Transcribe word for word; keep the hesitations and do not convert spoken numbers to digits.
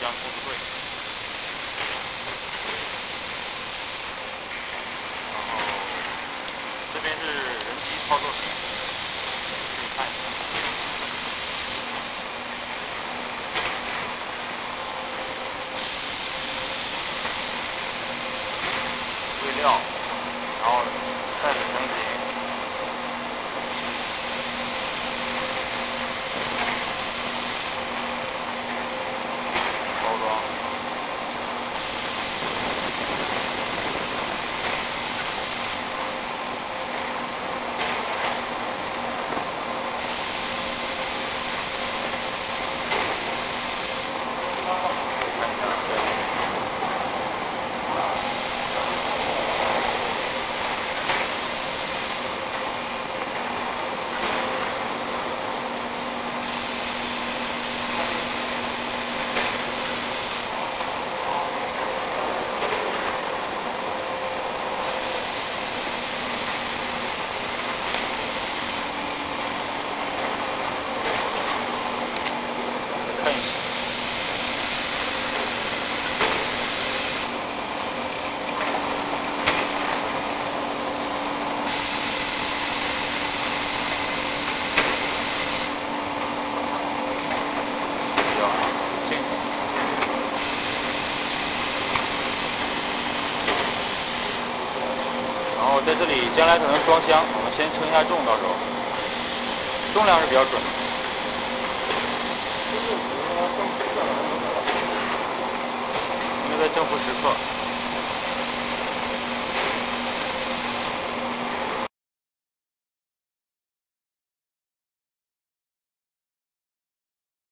箱控制柜。然后这边是人机操作屏，可以看一下。喂料，然后袋子成型。 包装，看一下这里。看一下。 然后在这里将来可能装箱，我们先称一下重，到时候重量是比较准的。因为在正负时刻。